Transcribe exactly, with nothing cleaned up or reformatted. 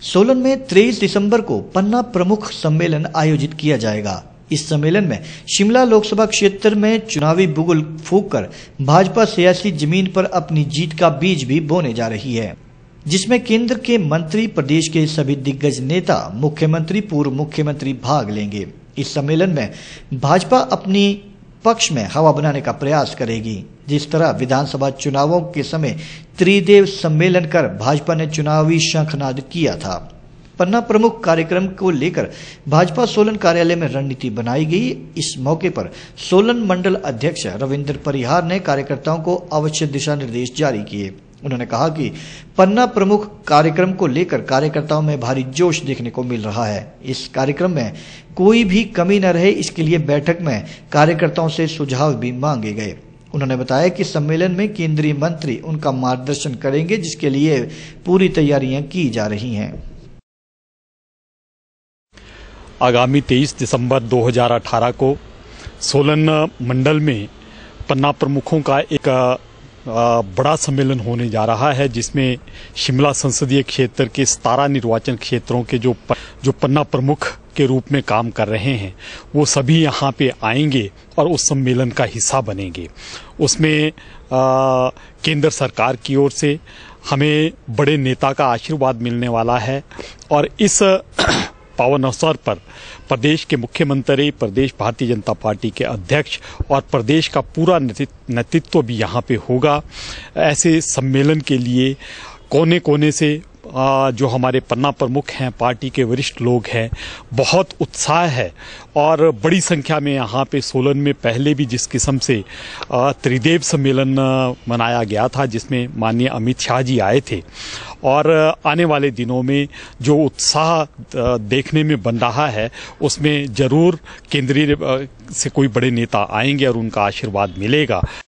सोलन में तेईस दिसंबर को पन्ना प्रमुख सम्मेलन आयोजित किया जाएगा। इस सम्मेलन में शिमला लोकसभा क्षेत्र में चुनावी बुगुल फूंककर भाजपा सियासी जमीन पर अपनी जीत का बीज भी बोने जा रही है, जिसमें केंद्र के मंत्री, प्रदेश के सभी दिग्गज नेता, मुख्यमंत्री, पूर्व मुख्यमंत्री भाग लेंगे। इस सम्मेलन में भाजपा अपनी पक्ष में हवा बनाने का प्रयास करेगी। जिस तरह विधानसभा चुनावों के समय त्रिदेव सम्मेलन कर भाजपा ने चुनावी शंखनाद किया था। पन्ना प्रमुख कार्यक्रम को लेकर भाजपा सोलन कार्यालय में रणनीति बनाई गई। इस मौके पर सोलन मंडल अध्यक्ष रविंद्र परिहार ने कार्यकर्ताओं को आवश्यक दिशा निर्देश जारी किए। उन्होंने कहा कि पन्ना प्रमुख कार्यक्रम को लेकर कार्यकर्ताओं में भारी जोश देखने को मिल रहा है। इस कार्यक्रम में कोई भी कमी न रहे, इसके लिए बैठक में कार्यकर्ताओं से सुझाव भी मांगे गए। उन्होंने बताया कि सम्मेलन में केंद्रीय मंत्री उनका मार्गदर्शन करेंगे, जिसके लिए पूरी तैयारियां की जा रही हैं। आगामी तेईस दिसंबर दो हज़ार अठारह को सोलन मंडल में पन्ना प्रमुखों का एक बड़ा सम्मेलन होने जा रहा है, जिसमें शिमला संसदीय क्षेत्र के सतारह निर्वाचन क्षेत्रों के जो जो पन्ना प्रमुख के रूप में काम कर रहे हैं वो सभी यहाँ पे आएंगे और उस सम्मेलन का हिस्सा बनेंगे। उसमें आ, केंद्र सरकार की ओर से हमें बड़े नेता का आशीर्वाद मिलने वाला है और इस पावन अवसर पर प्रदेश के मुख्यमंत्री, प्रदेश भारतीय जनता पार्टी के अध्यक्ष और प्रदेश का पूरा नेतृत्व भी यहाँ पे होगा। ऐसे सम्मेलन के लिए कोने कोने से जो हमारे पन्ना प्रमुख हैं, पार्टी के वरिष्ठ लोग हैं, बहुत उत्साह है और बड़ी संख्या में यहाँ पे सोलन में पहले भी जिस किस्म से त्रिदेव सम्मेलन मनाया गया था, जिसमें माननीय अमित शाह जी आए थे, और आने वाले दिनों में जो उत्साह देखने में बन रहा है उसमें जरूर केंद्रीय से कोई बड़े नेता आएंगे और उनका आशीर्वाद मिलेगा।